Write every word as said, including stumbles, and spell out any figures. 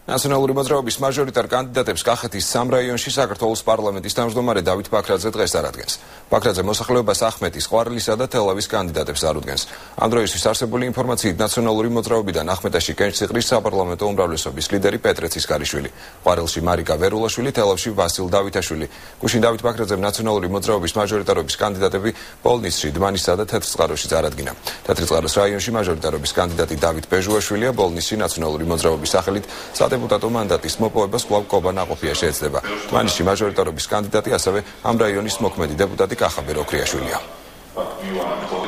ნაციონალური მოძრაობის მაჟორიტარ კანდიდატებს კახეთის სამ რაიონში საქართველოს პარლამენტის თავმჯდომარე დავით ბაქრაძე დღეს წარადგენს. ბაქრაძე მოსახლეობას ახმეტის, ყვარლისა და თელავის კანდიდატებს წარუდგენს. ამ დროისთვის არსებული ინფორმაციით ნაციონალური მოძრაობიდან ახმეტაში კენჭს იყრის საპარლამენტო უმრავლესობის ლიდერი პეტრეცის ქალიშვილი. ყვარელში მარიკა ვერულაშვილი, თელავში ვასილ დავითაშვილი. გუშინ დავით ბაქრაძემ ნაციონალური მოძრაობის მაჟორიტარობის კანდიდატები პოლნისში, დმანისსა და თეთრწყაროში წარადგინა. თეთრწყაროს რაიონში მაჟორიტარობის კანდიდატი დავით ბეჟუაშვილია, პოლნისში ნაციონალური მოძრაობის სახელით დეპუტატო მანდატის მოპოვებას კვლავ კობა ნაყოფია შეეცდება. დმანისში მაჟორიტარობის კანდიდატი ასევე ამ რაიონის მოქმედი დეპუტატი კახაბერ ოქრიაშვილია.